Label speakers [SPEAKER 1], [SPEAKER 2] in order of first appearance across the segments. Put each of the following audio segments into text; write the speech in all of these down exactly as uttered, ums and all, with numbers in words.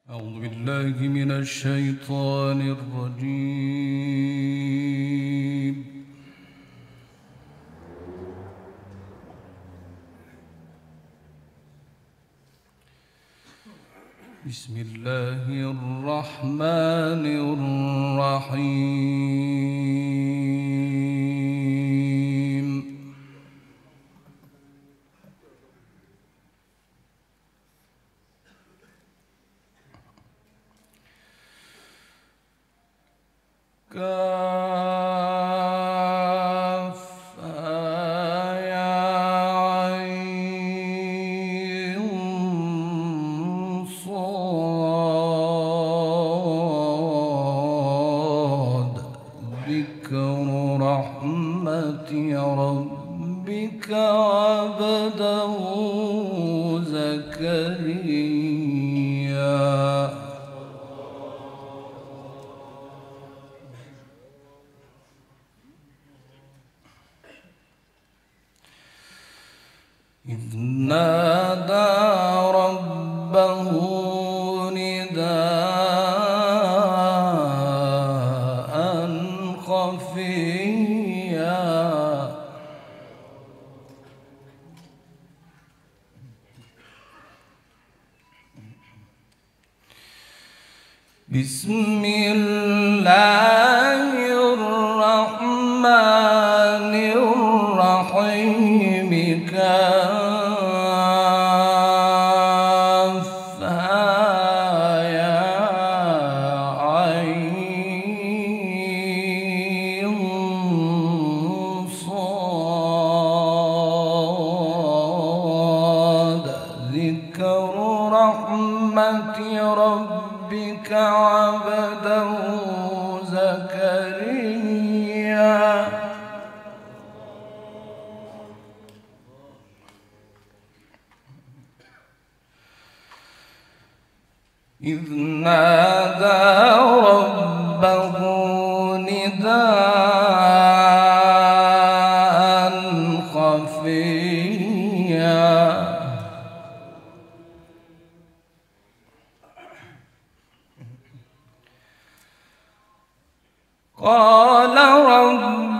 [SPEAKER 1] أعوذ بالله من الشيطان الرجيم. بسم الله الرحمن الرحيم. كاف يا عين صاد ذكر رحمة ربك عبده زكريا. إذ نادى ربه نداء خفيا بسم الله الرحمن الرحيم. كافها يا عين صاد ذكر رحمة ربك عبده زكريا. إذ نادى ربه نداء خفيا قال رب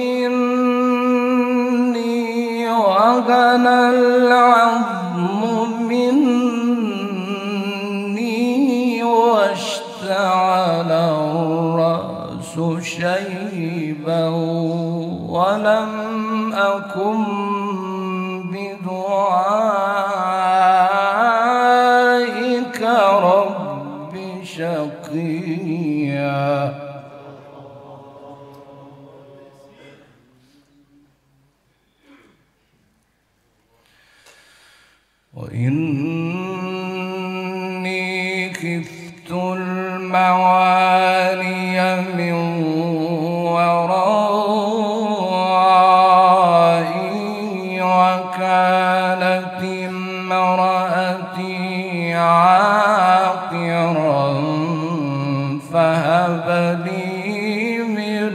[SPEAKER 1] إني وهن العظم مني واشتعل الرأس شيبا ولم أكن بدعائك رب شقيا. وإني خفت الموالي من ورائي وكانت امرأتي عاقرا فهب لي من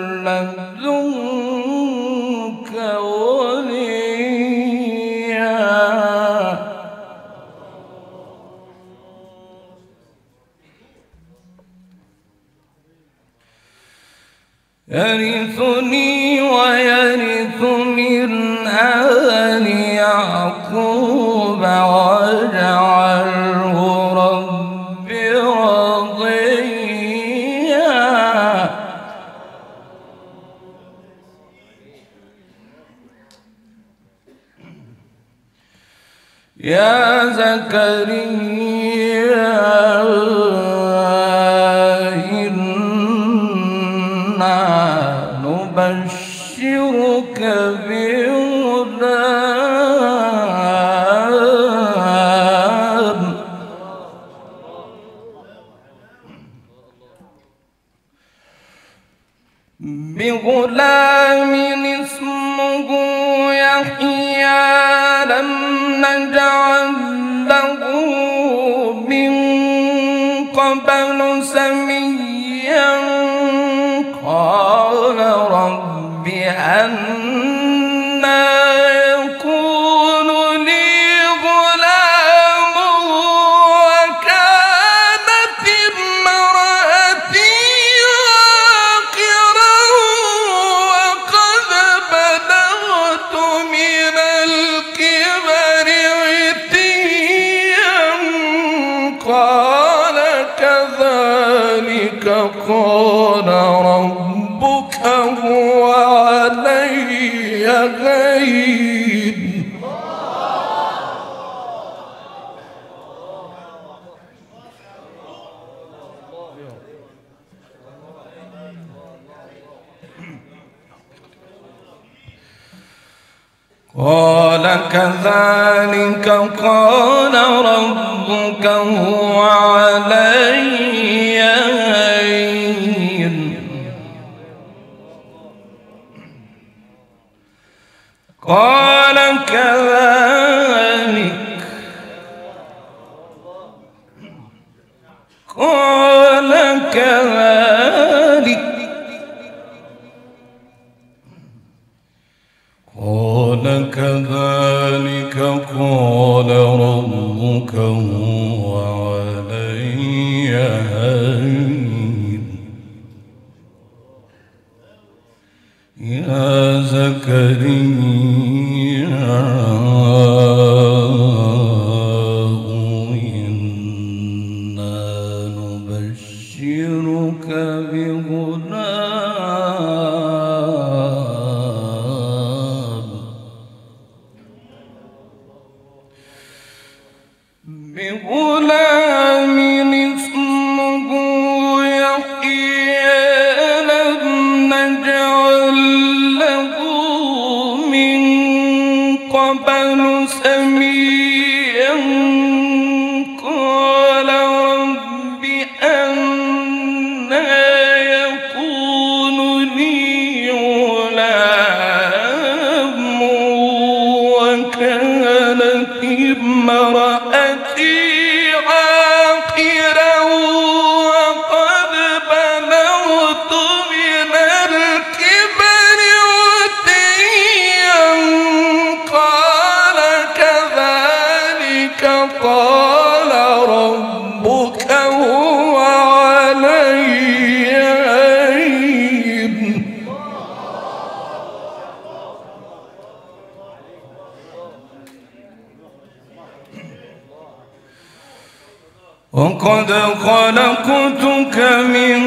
[SPEAKER 1] لدنك وليا. يرثني ويرث من آل يعقوب واجعله رب رضيا. يا زكريا نبشرك بغلام بغلام اسمه يحيى لم نجعل له من قبل سميا. قال رب أنى يكون لي غلام وكان قال كذلك قال ربك هو علي هين. قال كذلك قال ربك هو علي هين. قال كذلك قال كذلك قال كذلك قال ربك هو علي هين. يا زكريا إنا نبشرك بغلام بغلام اسمه يحيى لم نجعل له من قبل سميا. قال رب أنى يكون لي غلام وكانت امرأتي عاقرا وقد بلغت من الكبر عتيا. قال كذلك قال ربك هو علي هين. وقد خلقتك من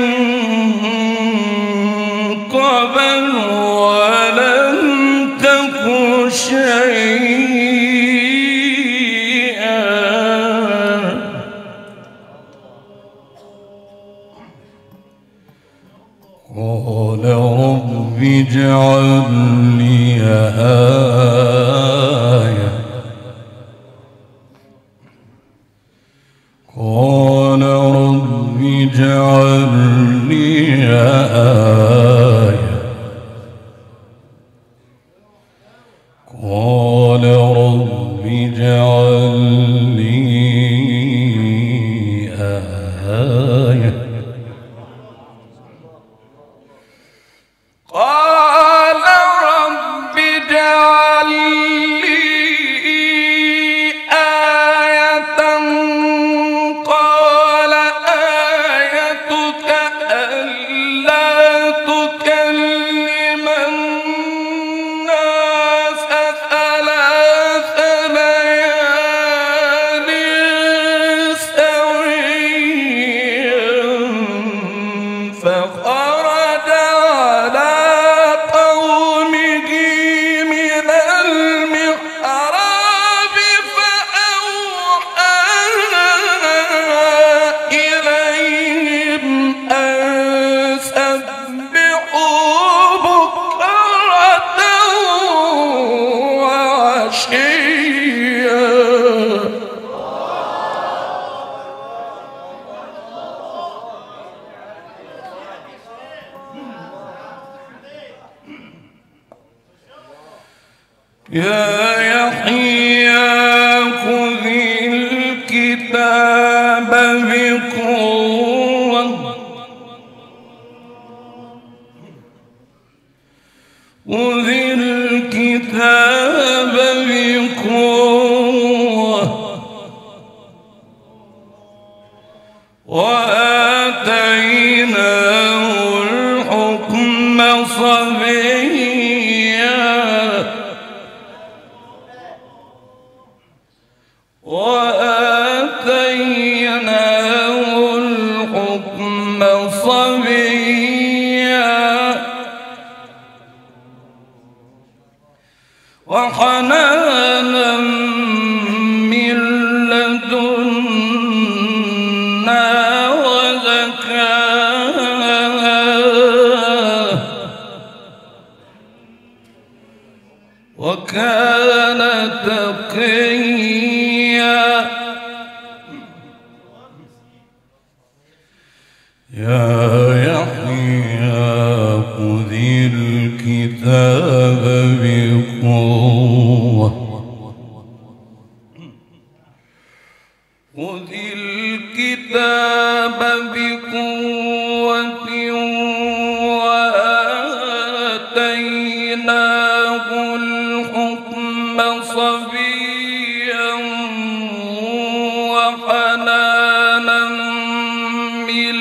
[SPEAKER 1] قبل ولم تك شيئا. قال رب اجعل لي آية. قال رب اجعل لي آية. قال رب اجعل لي آية. قال رب اجعل لي آية. قال آيتك ألا تكلم الناس ثلاث ليال سويا. فخرج على قومه من المحراب فأوحى إليهم أن سبحوا بكرة وعشيا. يا يحيى خذ الكتاب بقوة. خذ الكتاب بقوة وآتيناه الحكم صبيا. وآتيناه الحكم صبيا وحنانا من لدنا وزكاة وكان تقيا يا يحيى خذ الكتاب بقوة خذ الكتاب بقوة وآتيناه الحكم صبيا وحنانا من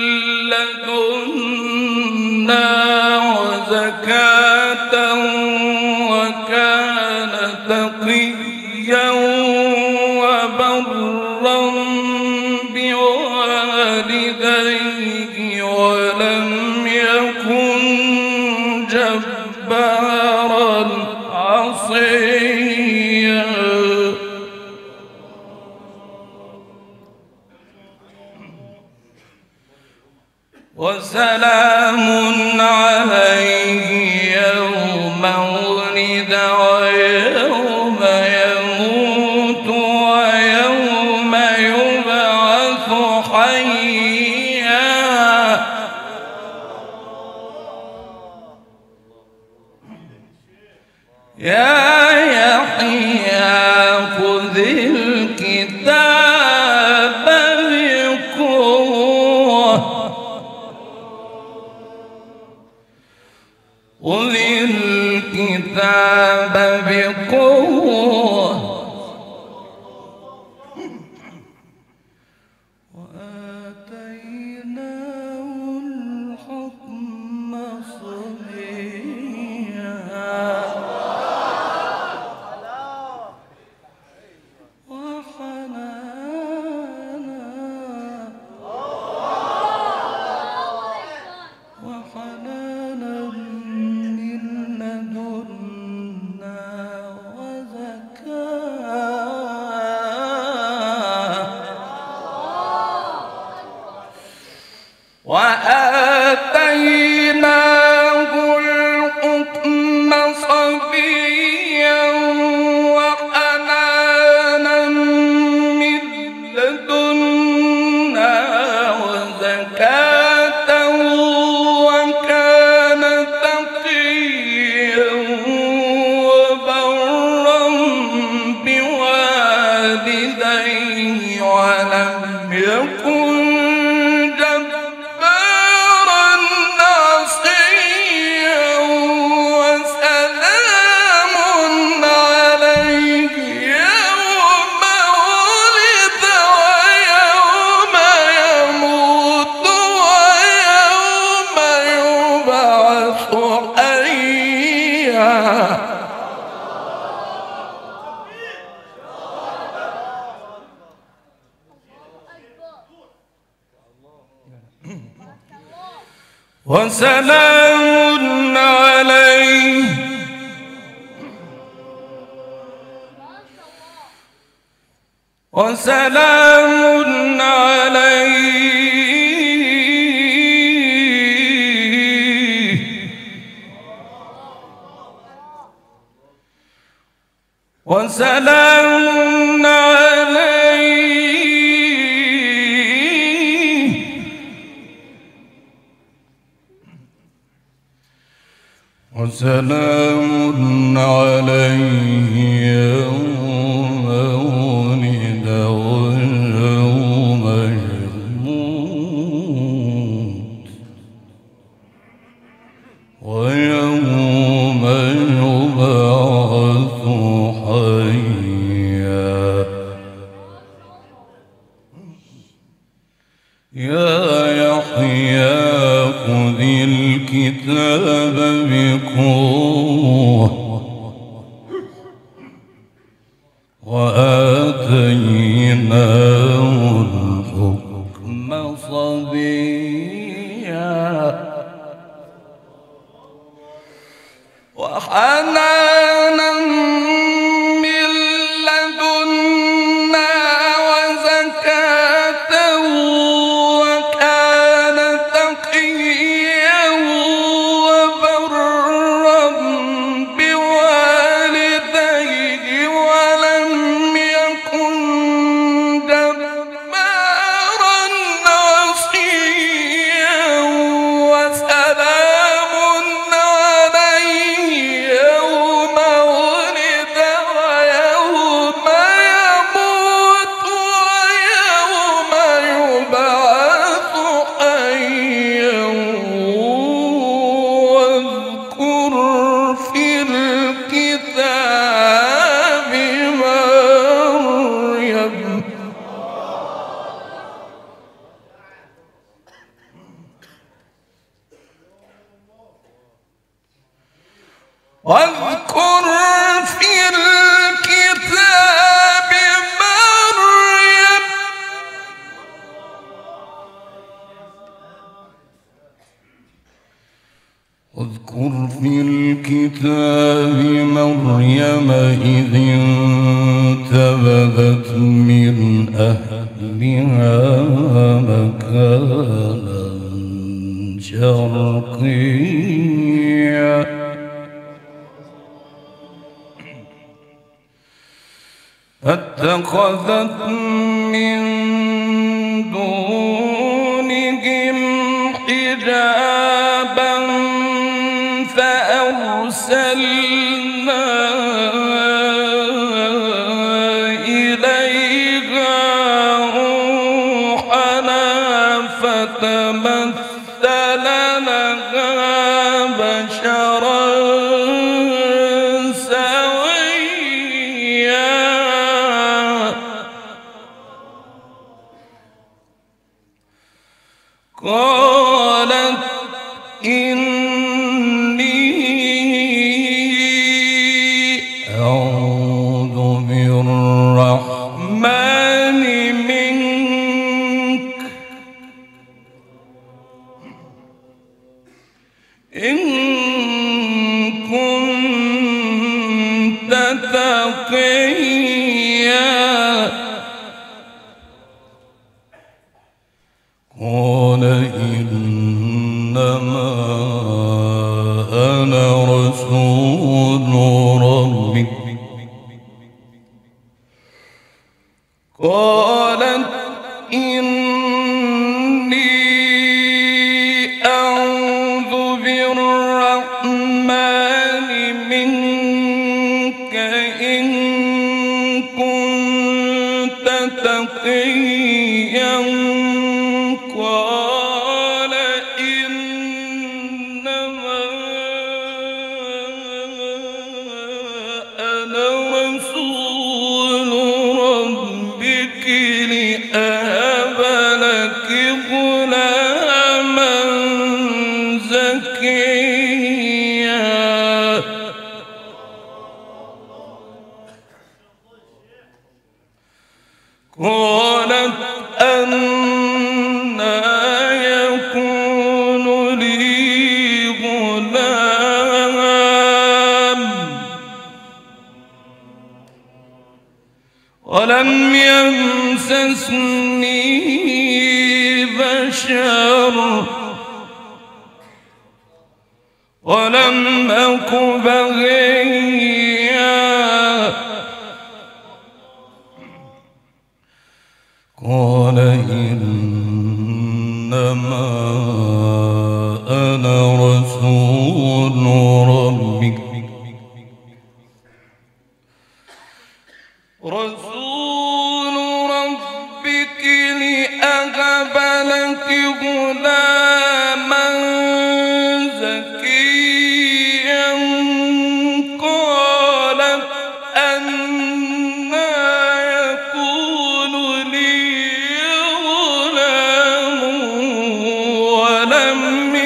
[SPEAKER 1] لدنا وزكاة وكان تقيا وبرا بوالديه ولم يكن جبارا عصيا وسلام عليه يوم ولد ويوم يموت ويوم يبعث حيا يا يحيى خذ الكتاب بقوة خذ الكتاب بقوة وآتيناه الحكم صبيا وحنانا وحنانا من لدنا وزكاة وآتيناه الحكم صبيا وحنانا من لدنا وزكاة وكان تقيا وبرا بوالديه ولم يكن جبارا عصيا وسلام عليه يوم ولد ويوم يموت ويوم يبعث حيا وسلام عليه وسلام عليه وسلام عليه وسلام عليه يوم ولد ويوم يموت ويوم يبعث حيا يا يحيى خذ الكتاب بقوة وآتيناه الحكم الرحم صبيا وحنانا من لدنا وزكاة وكان تقيا وبرا بوالديه ولم يكن جبارا عصيا وسلام عليه يوم ولد ويوم يموت ويوم يبعث حيا واذكر في الكتاب مريم واذكر في الكتاب مريم واذكر في الكتاب مريم إذ انتبذت من أهلها مكانا شرقيا فاتخذت من دونهم حجابا فأرسلنا إليها روحنا فتمثل لها بشرا قالت إني أعوذ بالرحمن منك إن كنت تقيا قال إنما أنا رسول ربك قالت إني أعوذ بالرحمن منك إن كنت تقيا قال إنما أنا رسول ربك لأهب لك غلاما زكيا قالت أنى يكون لي غلام ولم يمسسني بشر ولم أك بغيا قال إنما أنا رسول ربك رسول ربك لأهب لك غلاما زكيا قالت أنى يكون لي غلام ولم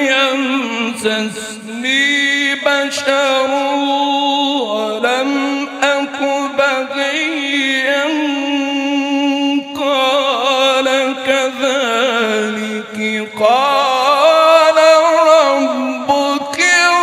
[SPEAKER 1] يمسسني بشر ولم أك بغيا قال كذلك قال ربك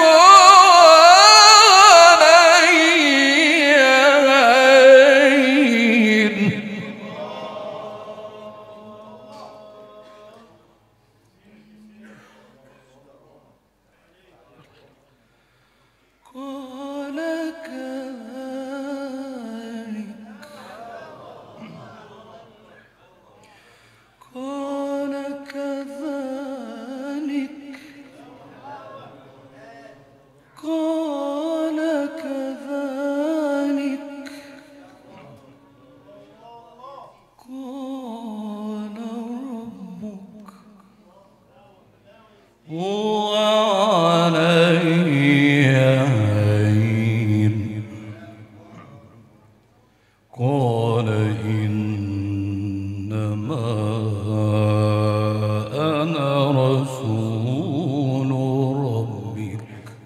[SPEAKER 1] هو علي هين قال إنما أنا رسول ربك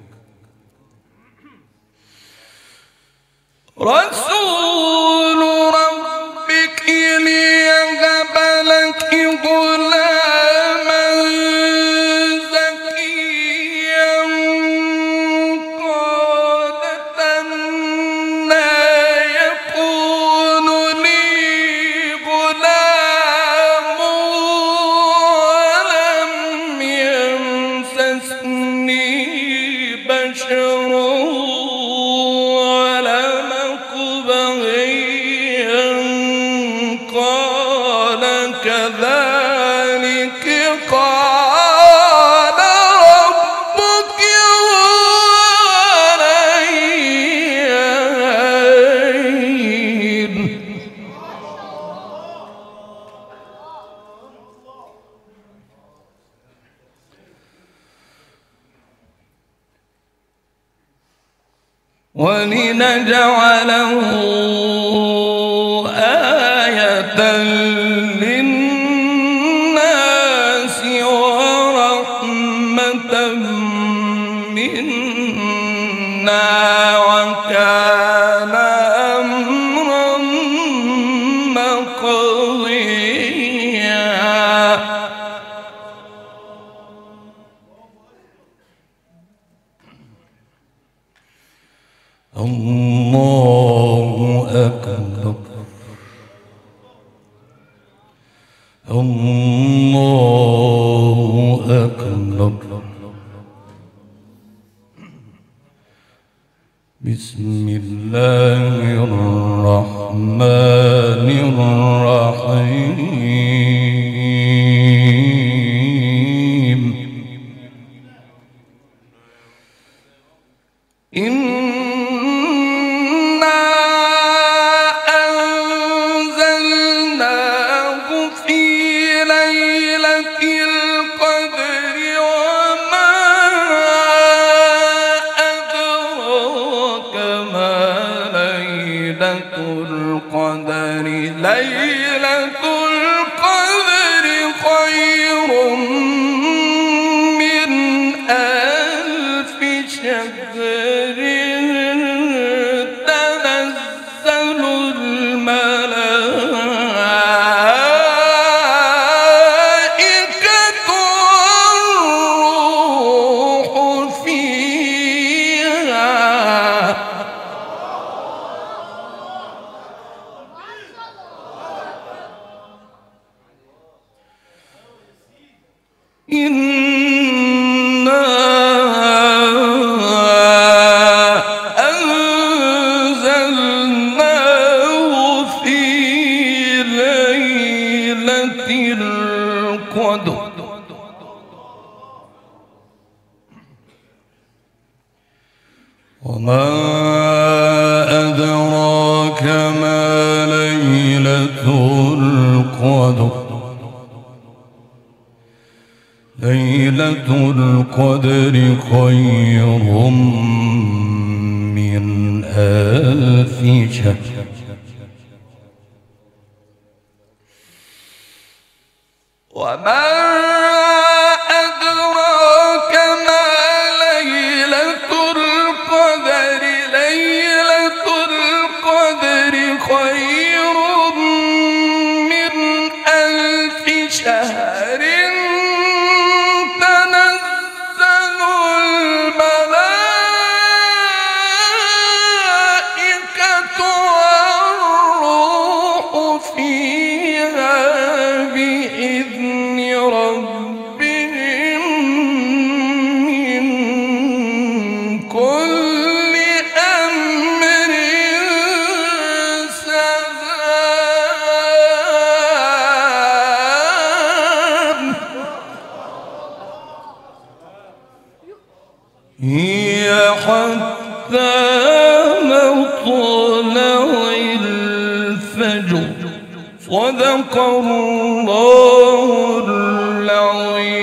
[SPEAKER 1] رسول ربك ليهب لك غلاما زكيا قالت أنى يكون لي غلام ولم يمسسني بشر ولم أك بغيا قال كذلك قال ربك علي هين ولنجعله آية للناس ورحمة منا وكان أمرا مقضيا الله أكبر الله أكبر بسم الله الرحمن الرحيم إنا أنزلناه في ليلة القدر وما أدراك ما ليلة القدر ليلة القدر خير من ألف شهر تنزل الملائكة والروح فيها إنا أنزلناه في ليلة القدر وما أدراك ما ليلة القدر ليلة القدر خير من ألف شهر وما أدراك ما ليلة القدر ليلة القدر خير من ألف شهر هي حتى مطلع الفجر. صدق الله العظيم.